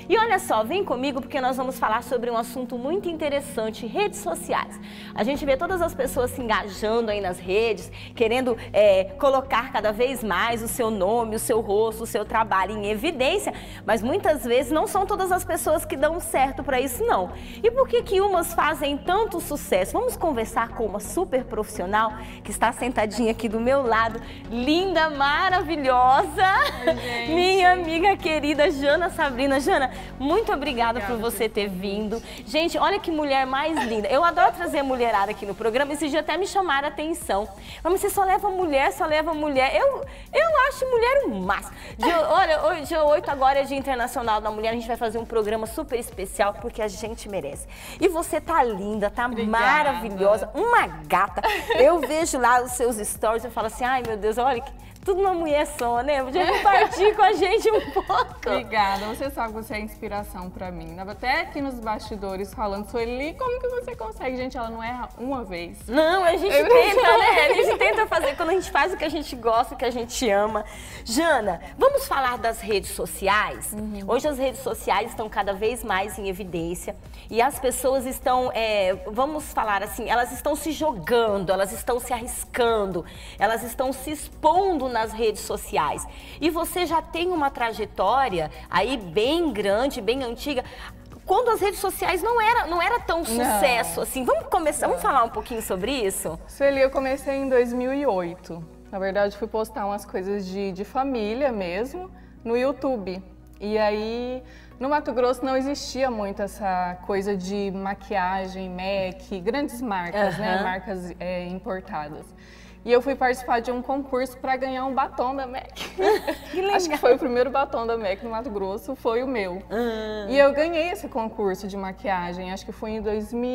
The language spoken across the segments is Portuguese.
E olha só, vem comigo porque nós vamos falar sobre um assunto muito interessante, redes sociais. A gente vê todas as pessoas se engajando aí nas redes, querendo colocar cada vez mais o seu nome, o seu rosto, o seu trabalho em evidência, mas muitas vezes não são todas as pessoas que dão certo para isso, não. E por que umas fazem tanto sucesso? Vamos conversar com uma super profissional que está sentadinha aqui do meu lado, linda, maravilhosa, minha amiga querida Jana Sabrina. Jana, muito obrigada por você ter vindo. Gente, olha que mulher mais linda. Eu adoro trazer a mulherada aqui no programa. Esse dia até me chamaram a atenção. Mas você só leva mulher, só leva mulher. Eu acho mulher um máximo. Olha, dia 8 agora é Dia Internacional da Mulher. A gente vai fazer um programa super especial porque a gente merece. E você tá linda, tá maravilhosa, uma gata. Eu vejo lá os seus stories e falo assim, ai meu Deus, olha que... Tudo uma mulher só, né? Podia compartilhar com a gente um pouco. Obrigada. Você sabe que você é inspiração pra mim. Até aqui nos bastidores falando, Sueli, como que você consegue? Gente, ela não erra uma vez. Não, a gente tenta, né? A gente tenta fazer quando a gente faz o que a gente gosta, o que a gente ama. Jana, vamos falar das redes sociais? Hoje as redes sociais estão cada vez mais em evidência e as pessoas estão, vamos falar assim, elas estão se jogando, elas estão se arriscando, elas estão se expondo nas redes sociais. E você já tem uma trajetória aí bem grande, bem antiga, quando as redes sociais não era tão sucesso assim. Vamos começar, vamos falar um pouquinho sobre isso? Sueli, eu comecei em 2008. Na verdade, fui postar umas coisas de família mesmo no YouTube. E aí, no Mato Grosso não existia muito essa coisa de maquiagem, make, grandes marcas, né? Marcas importadas. E eu fui participar de um concurso para ganhar um batom da MAC. Que legal. Acho que foi o primeiro batom da MAC no Mato Grosso, foi o meu. E eu ganhei esse concurso de maquiagem, acho que foi em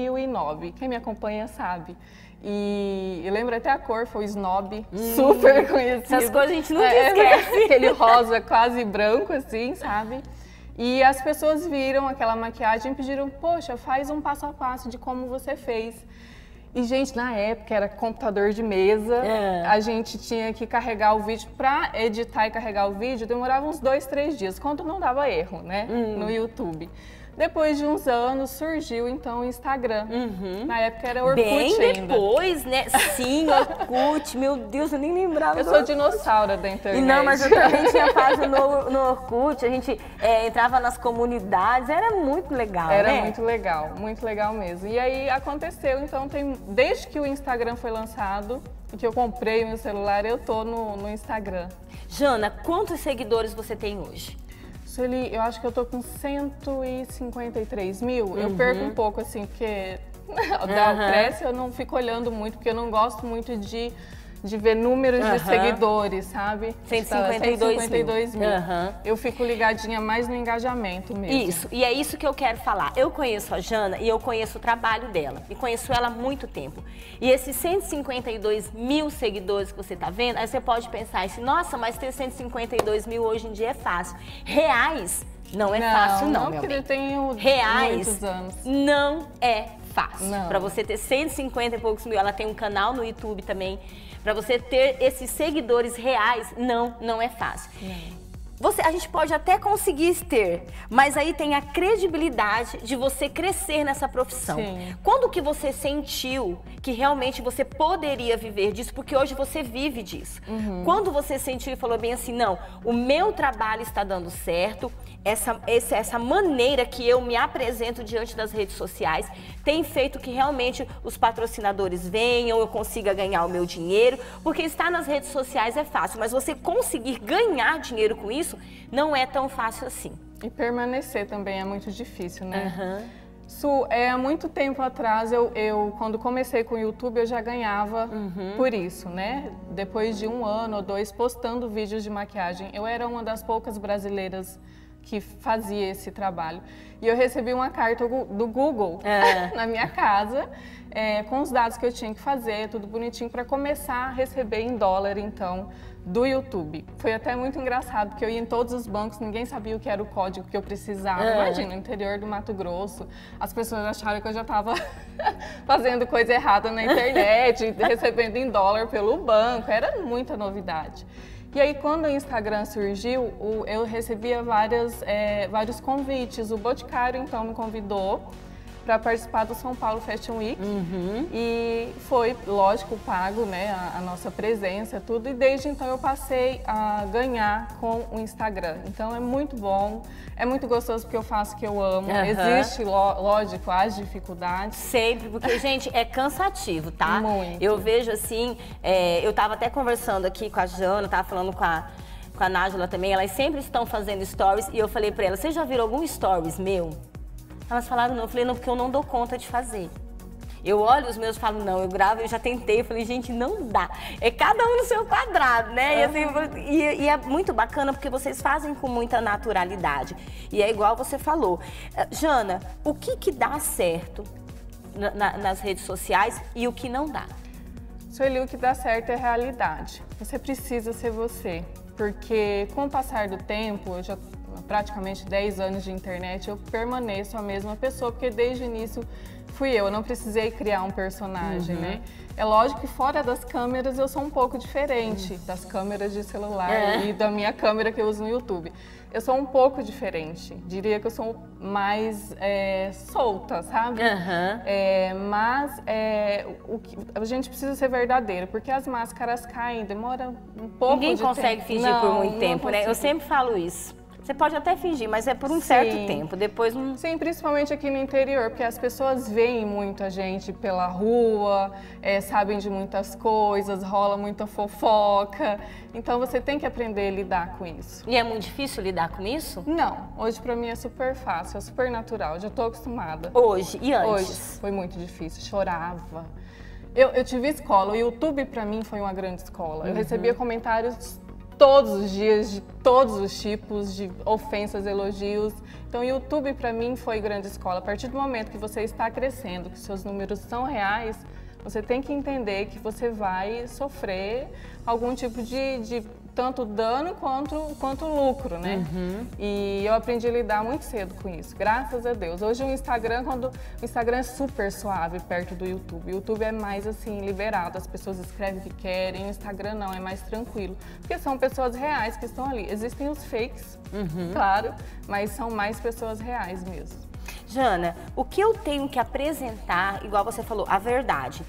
2009. Quem me acompanha sabe. E eu lembro até a cor, foi Snob, super conhecido. Essas coisas a gente nunca esquece. Aquele rosa quase branco assim, sabe? E as pessoas viram aquela maquiagem e pediram, poxa, faz um passo a passo de como você fez. E, gente, na época era computador de mesa, a gente tinha que carregar o vídeo, para editar e carregar o vídeo, demorava uns 2, 3 dias, quando não dava erro, né, no YouTube. Depois de uns anos, surgiu, então, o Instagram. Na época era Orkut bem ainda. depois, né? Sim, Orkut. Meu Deus, eu nem lembrava. Eu sou dinossauro da internet. Não, mas eu também tinha página no Orkut. A gente entrava nas comunidades. Era muito legal, Era né? muito legal mesmo. E aí aconteceu, então, desde que o Instagram foi lançado, e que eu comprei o meu celular, eu tô no Instagram. Jana, quantos seguidores você tem hoje? Sueli, eu acho que eu tô com 153 mil. Eu perco um pouco, assim, porque cresce, eu não fico olhando muito, porque eu não gosto muito de ver números de seguidores, sabe? 152 mil. Eu fico ligadinha mais no engajamento mesmo. Isso, e é isso que eu quero falar. Eu conheço a Jana e eu conheço o trabalho dela. E conheço ela há muito tempo. E esses 152 mil seguidores que você tá vendo, aí você pode pensar assim, nossa, mas ter 152 mil hoje em dia é fácil. Reais não é fácil não, meu bem. Eu tenho muitos anos. Não é fácil. Para você ter 150 e poucos mil, ela tem um canal no YouTube também. Para você ter esses seguidores reais, não é fácil. A gente pode até conseguir ter, mas aí tem a credibilidade de você crescer nessa profissão. Quando que você sentiu que realmente você poderia viver disso? Porque hoje você vive disso. Quando você sentiu e falou bem assim, não, o meu trabalho está dando certo, essa maneira que eu me apresento diante das redes sociais tem feito que realmente os patrocinadores venham, eu consiga ganhar o meu dinheiro, porque estar nas redes sociais é fácil, mas você conseguir ganhar dinheiro com isso não é tão fácil assim. E permanecer também é muito difícil, né? Su, há muito tempo atrás, quando comecei com o YouTube, eu já ganhava por isso, né? Depois de 1 ano ou 2 postando vídeos de maquiagem, eu era uma das poucas brasileiras que fazia esse trabalho. E eu recebi uma carta do Google na minha casa, com os dados que eu tinha que fazer, tudo bonitinho, para começar a receber em dólar, então, do YouTube. Foi até muito engraçado, porque eu ia em todos os bancos, ninguém sabia o que era o código que eu precisava. Imagina, no interior do Mato Grosso, as pessoas acharam que eu já estava fazendo coisa errada na internet, recebendo em dólar pelo banco, era muita novidade. E aí, quando o Instagram surgiu, eu recebia vários convites. O Boticário, então, me convidou para participar do São Paulo Fashion Week. E foi, lógico, pago, né, a nossa presença, tudo. E desde então eu passei a ganhar com o Instagram. Então é muito bom, é muito gostoso porque eu faço o que eu amo. Existe, lógico, as dificuldades. Sempre, porque, gente, é cansativo, tá? Muito. Eu vejo assim, eu tava até conversando aqui com a Jana, tava falando com a Nájila também, elas sempre estão fazendo stories e eu falei pra elas, você já viram algum stories meu? Elas falaram não, eu falei não, porque eu não dou conta de fazer. Eu olho os meus e falo, não, eu gravo, eu já tentei, eu falei, gente, não dá. É cada um no seu quadrado, né? E, assim, e é muito bacana porque vocês fazem com muita naturalidade. E é igual você falou. Jana, o que dá certo nas redes sociais e o que não dá? Sueli, o que dá certo é realidade. Você precisa ser você, porque com o passar do tempo, eu já praticamente 10 anos de internet, eu permaneço a mesma pessoa, porque desde o início fui eu não precisei criar um personagem, né? É lógico que fora das câmeras eu sou um pouco diferente das câmeras de celular e da minha câmera que eu uso no YouTube. Eu sou um pouco diferente, diria que eu sou mais solta, sabe? Mas a gente precisa ser verdadeiro, porque as máscaras caem, demora um pouco de tempo. Ninguém consegue fingir por muito tempo, né? Eu sempre falo isso. Você pode até fingir, mas é por um certo tempo, depois não... Sim, principalmente aqui no interior, porque as pessoas veem muito a gente pela rua, sabem de muitas coisas, rola muita fofoca, então você tem que aprender a lidar com isso. E é muito difícil lidar com isso? Não, hoje pra mim é super fácil, é super natural, já tô acostumada. Hoje e antes? Hoje foi muito difícil, chorava. Eu tive escola, o YouTube pra mim foi uma grande escola, eu recebia comentários todos os dias, de todos os tipos de ofensas, elogios. Então, o YouTube, para mim, foi grande escola. A partir do momento que você está crescendo, que seus números são reais, você tem que entender que você vai sofrer algum tipo de tanto dano quanto lucro, né? E eu aprendi a lidar muito cedo com isso, graças a Deus. Hoje o Instagram é super suave perto do YouTube. O YouTube é mais assim, liberado, as pessoas escrevem o que querem, o Instagram não, é mais tranquilo. Porque são pessoas reais que estão ali. Existem os fakes, claro, mas são mais pessoas reais mesmo. Jana, o que eu tenho que apresentar, igual você falou, a verdade,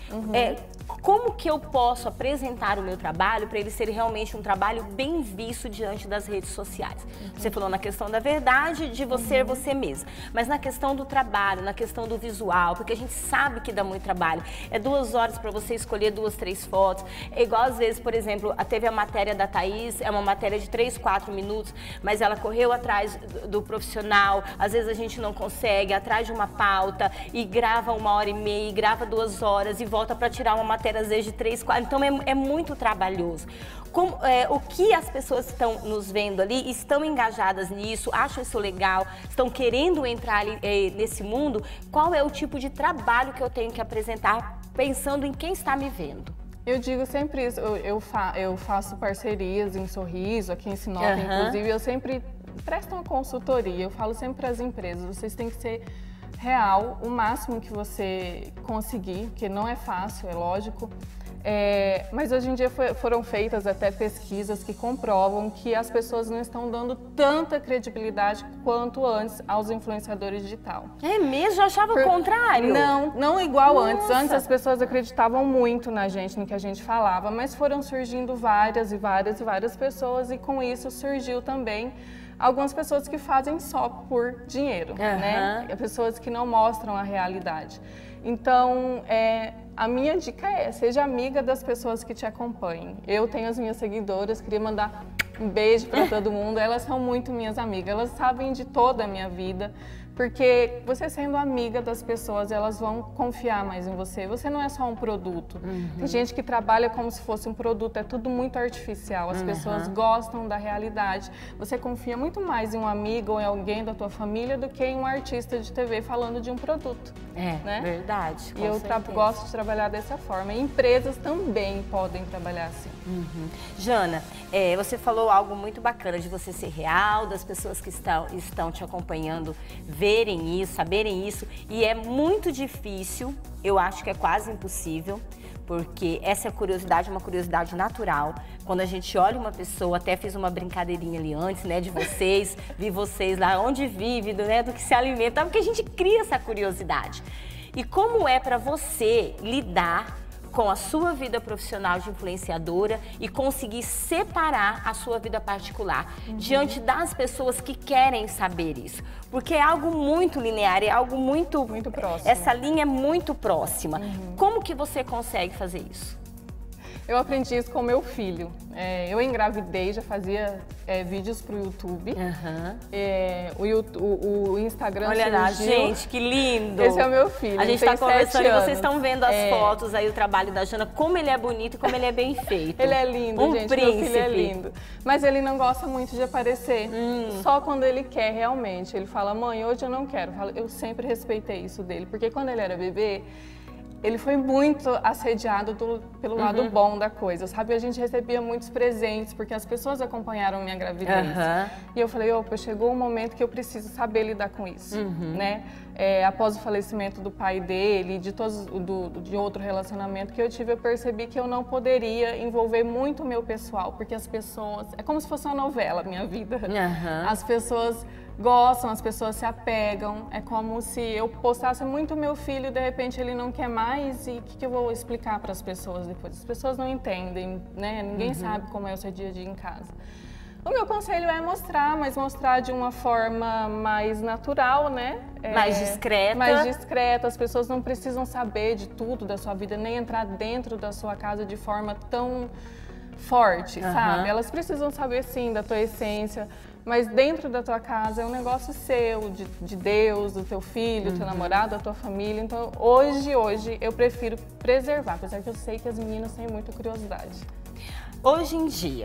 como que eu posso apresentar o meu trabalho para ele ser realmente um trabalho bem visto diante das redes sociais? Você falou na questão da verdade, de você ser você mesma, mas na questão do trabalho, na questão do visual, porque a gente sabe que dá muito trabalho. É 2 horas para você escolher 2, 3 fotos. É igual às vezes, por exemplo, teve a matéria da Thaís, é uma matéria de 3, 4 minutos, mas ela correu atrás do profissional, às vezes a gente não consegue, atrás de uma pauta e grava 1h30, e grava 2 horas e volta para tirar uma matéria às vezes de 3, 4, então é muito trabalhoso. O que as pessoas estão nos vendo ali, estão engajadas nisso, acham isso legal, estão querendo entrar ali, nesse mundo, qual é o tipo de trabalho que eu tenho que apresentar pensando em quem está me vendo? Eu digo sempre isso, eu faço parcerias em Sorriso, aqui em Sinop, inclusive, eu sempre presto uma consultoria, eu falo sempre para as empresas, vocês têm que ser real, o máximo que você conseguir, porque não é fácil, é lógico. Mas hoje em dia foram feitas até pesquisas que comprovam que as pessoas não estão dando tanta credibilidade quanto antes aos influenciadores digital. É mesmo? Eu achava o contrário? Não igual antes. Antes as pessoas acreditavam muito na gente, no que a gente falava, mas foram surgindo várias pessoas e com isso surgiu também algumas pessoas que fazem só por dinheiro, né? Pessoas que não mostram a realidade. Então, a minha dica seja amiga das pessoas que te acompanhem. Eu tenho as minhas seguidoras, queria mandar um beijo para todo mundo. Elas são muito minhas amigas, elas sabem de toda a minha vida. Porque você sendo amiga das pessoas, elas vão confiar mais em você. Você não é só um produto. Tem gente que trabalha como se fosse um produto, é tudo muito artificial. As pessoas gostam da realidade. Você confia muito mais em um amigo ou em alguém da tua família do que em um artista de TV falando de um produto. Né? Verdade. E eu gosto de trabalhar dessa forma. E empresas também podem trabalhar assim. Jana, você falou algo muito bacana de você ser real, das pessoas que estão te acompanhando verem isso, saberem isso, e é muito difícil, eu acho que é quase impossível, porque essa curiosidade é uma curiosidade natural. Quando a gente olha uma pessoa, até fiz uma brincadeirinha ali antes, né, de vocês, vi vocês lá onde vive, né, do que se alimenta, porque a gente cria essa curiosidade. E como é para você lidar com a sua vida profissional de influenciadora e conseguir separar a sua vida particular diante das pessoas que querem saber isso? Porque é algo muito linear, é algo muito próximo. Essa linha é muito próxima. Como que você consegue fazer isso? Eu aprendi isso com meu filho. Eu engravidei, já fazia vídeos para o YouTube. O Instagram Olha surgiu. lá, gente, que lindo! Esse é o meu filho. A gente está conversando e vocês estão vendo as É. fotos aí, o trabalho da Jana, como ele é bonito e como ele é bem feito. Ele é lindo, Um gente. príncipe. Meu filho é lindo. Mas ele não gosta muito de aparecer. Só quando ele quer, realmente. Ele fala, mãe, hoje eu não quero. Eu sempre respeitei isso dele. Porque quando ele era bebê, ele foi muito assediado pelo lado bom da coisa, sabe? A gente recebia muitos presentes, porque as pessoas acompanharam minha gravidez. E eu falei, opa, chegou um momento que eu preciso saber lidar com isso, né? Após o falecimento do pai dele, de outro relacionamento que eu tive, eu percebi que eu não poderia envolver muito o meu pessoal, porque as pessoas... É como se fosse uma novela, minha vida. As pessoas gostam, as pessoas se apegam, é como se eu postasse muito meu filho e de repente ele não quer mais e o que eu vou explicar para as pessoas depois? As pessoas não entendem, né? Ninguém sabe como é o seu dia a dia em casa. O meu conselho é mostrar, mas mostrar de uma forma mais natural, né? Mais discreta. Mais discreta, as pessoas não precisam saber de tudo da sua vida, nem entrar dentro da sua casa de forma tão forte, sabe? Elas precisam saber sim da tua essência, mas dentro da tua casa é um negócio seu, de Deus, do teu filho, do teu namorado, da tua família. Então, hoje eu prefiro preservar, apesar que eu sei que as meninas têm muita curiosidade. Hoje em dia,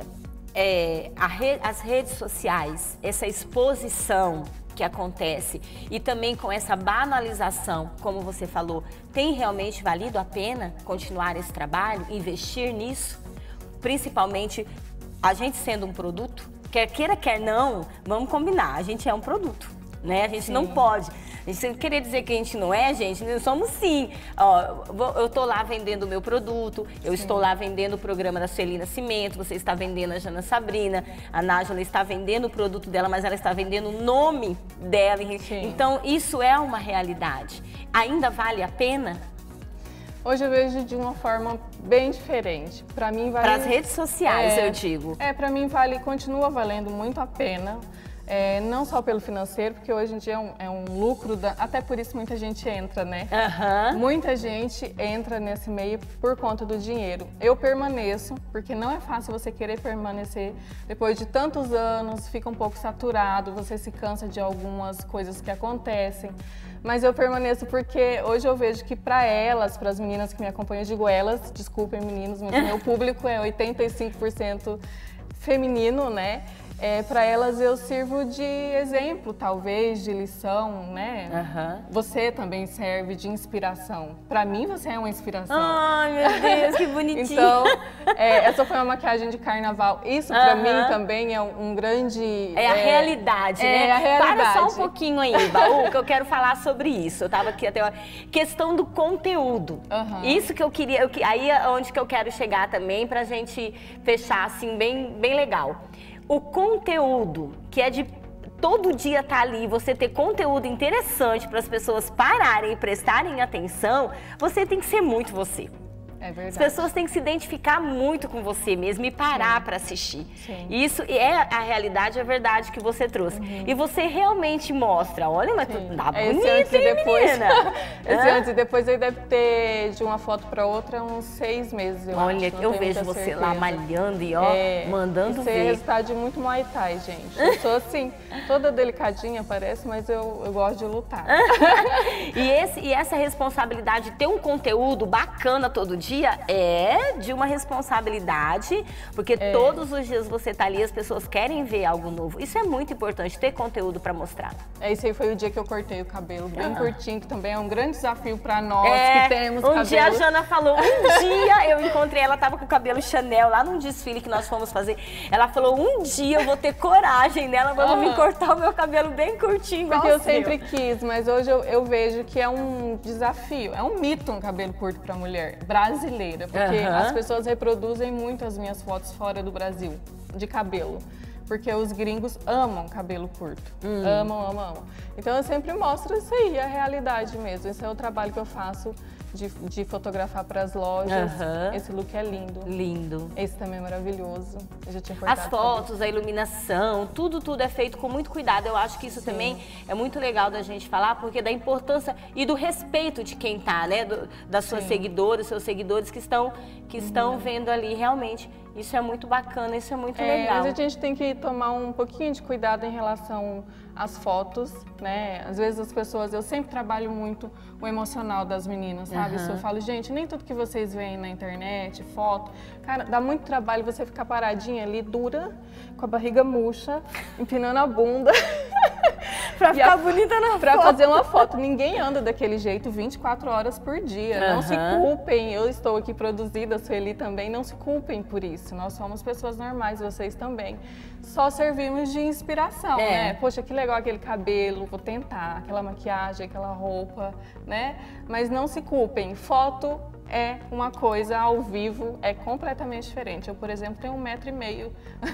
as redes sociais, essa exposição que acontece e também com essa banalização, como você falou, tem realmente valido a pena continuar esse trabalho, investir nisso? Principalmente a gente sendo um produto? Quer queira, quer não, vamos combinar, a gente é um produto, né? A gente não pode. A gente não querer dizer que a gente não é, gente, nós somos sim. Ó, eu estou lá vendendo o meu produto, eu estou lá vendendo o programa da Sueli Nascimento, você está vendendo a Jana Sabrina, a Nájila está vendendo o produto dela, mas ela está vendendo o nome dela. Então, isso é uma realidade. Ainda vale a pena? Hoje eu vejo de uma forma bem diferente. Para mim vale... Para as redes sociais, eu digo. Para mim continua valendo muito a pena. Não só pelo financeiro, porque hoje em dia é um lucro, até por isso muita gente entra, né? Muita gente entra nesse meio por conta do dinheiro. Eu permaneço, porque não é fácil você querer permanecer depois de tantos anos, fica um pouco saturado, você se cansa de algumas coisas que acontecem. Mas eu permaneço porque hoje eu vejo que para as meninas que me acompanham, eu digo elas, desculpem meninos, mas o meu público é 85% feminino, né? Para elas eu sirvo de exemplo, talvez, de lição, né? Você também serve de inspiração. Para mim, você é uma inspiração. Ai, meu Deus, que bonitinho. Então, essa foi uma maquiagem de carnaval. Isso, para mim, também é um grande... É a realidade, né? É a realidade. Para só um pouquinho aí, Baú, que eu quero falar sobre isso. Eu tava aqui até... Questão do conteúdo. Isso que eu queria... Aí é onde que eu quero chegar também, pra gente fechar, assim, bem legal. O conteúdo, que é de todo dia estar ali, você ter conteúdo interessante para as pessoas pararem e prestarem atenção, você tem que ser muito você. É verdade. As pessoas têm que se identificar muito com você mesmo e parar para assistir. Isso é a realidade, a verdade que você trouxe. E você realmente mostra, olha, mas tu tá bonita, hein, menina? Esse antes e depois aí deve ter de uma foto para outra uns 6 meses, eu Olha, acho. eu vejo você lá malhando e mandando ver. Isso é resultado de muito Muay Thai, gente. Eu sou assim, toda delicadinha parece, mas eu gosto de lutar. E essa responsabilidade de ter um conteúdo bacana todo dia é de uma responsabilidade, porque todos os dias você tá ali, as pessoas querem ver algo novo. Isso é muito importante, ter conteúdo para mostrar. Esse aí foi o dia que eu cortei o cabelo bem curtinho, que também é um grande desafio para nós que temos cabelo. Um dia a Jana falou, um dia eu encontrei, ela tava com o cabelo Chanel lá num desfile que nós fomos fazer. Ela falou, um dia eu vou ter coragem dela, vou me cortar o meu cabelo bem curtinho. Porque eu sempre quis, mas hoje eu vejo que é um desafio, é um mito um cabelo curto para mulher. Brasil brasileira, porque as pessoas reproduzem muito as minhas fotos fora do Brasil, de cabelo. Porque os gringos amam cabelo curto. Amam, amam, amam. Então eu sempre mostro isso aí, a realidade mesmo. Esse é o trabalho que eu faço de fotografar para as lojas. Esse look é lindo. Lindo. Esse também é maravilhoso. Eu já tinha cortado as fotos, a iluminação, tudo é feito com muito cuidado. Eu acho que isso também é muito legal da gente falar, porque da importância e do respeito de quem tá, né? Das suas seguidoras, seus seguidores que estão vendo ali realmente. Isso é muito bacana, isso é muito legal. Mas a gente tem que tomar um pouquinho de cuidado em relação às fotos, né? Às vezes as pessoas, eu sempre trabalho muito o emocional das meninas, sabe? Eu falo, gente, nem tudo que vocês veem na internet, foto, cara, dá muito trabalho você ficar paradinha ali, dura, com a barriga murcha, empinando a bunda. Pra ficar bonita na foto. Pra fazer uma foto. Ninguém anda daquele jeito 24 horas por dia. Não se culpem. Eu estou aqui produzida, a Sueli também. Não se culpem por isso. Nós somos pessoas normais, vocês também. Só servimos de inspiração, né? Poxa, que legal aquele cabelo, vou tentar. Aquela maquiagem, aquela roupa, né? Mas não se culpem. Foto é uma coisa, ao vivo é completamente diferente. Eu, por exemplo, tenho 1,5 m,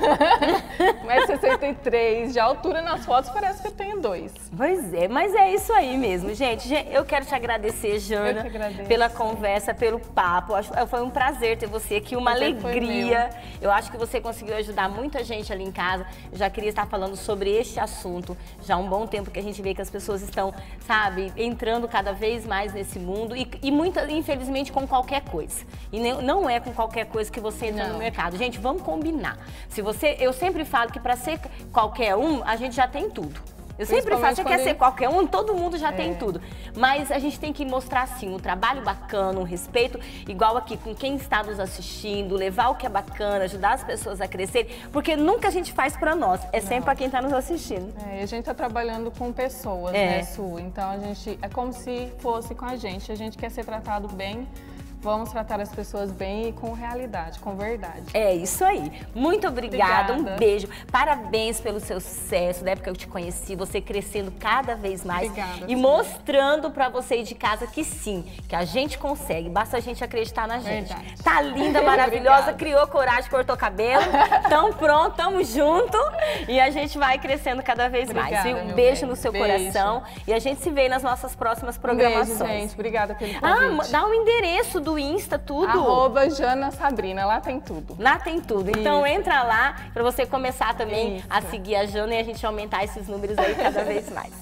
1,63 m, de altura nas fotos parece que eu tenho 2. Pois é, mas é isso aí mesmo, gente. Eu quero te agradecer, Jana, pela conversa, pelo papo. Foi um prazer ter você aqui, uma alegria. Eu acho que você conseguiu ajudar muita gente ali em casa. Eu já queria estar falando sobre este assunto já há um bom tempo, que a gente vê que as pessoas estão, sabe, entrando cada vez mais nesse mundo e muitas, infelizmente, com qualquer coisa. E não é com qualquer coisa que você entra no mercado. Gente, vamos combinar. Eu sempre falo que para ser qualquer um, a gente já tem tudo. Eu sempre falo, você quer ser qualquer um, todo mundo já tem tudo. Mas a gente tem que mostrar, assim, um trabalho bacana, um respeito, igual aqui, com quem está nos assistindo, levar o que é bacana, ajudar as pessoas a crescerem, porque nunca a gente faz pra nós, é sempre pra quem está nos assistindo. E a gente tá trabalhando com pessoas, né, Su? Então a gente, é como se fosse com a gente quer ser tratado bem. Vamos tratar as pessoas bem e com realidade, com verdade. É isso aí. Muito obrigada, um beijo. Parabéns pelo seu sucesso, da época que eu te conheci, você crescendo cada vez mais. Obrigada, e mostrando pra você aí de casa que sim, que a gente consegue, basta a gente acreditar na gente. Verdade. Tá linda, maravilhosa, criou coragem, cortou cabelo. Tamo pronto, tamo junto e a gente vai crescendo cada vez mais. E um beijo no seu coração e a gente se vê nas nossas próximas programações. Beijo, gente. Obrigada pelo convite. Dá um endereço do Insta, tudo. @JanaSabrina, lá tem tudo. Lá tem tudo. Então entra lá para você começar também a seguir a Jana e a gente aumentar esses números aí cada vez mais.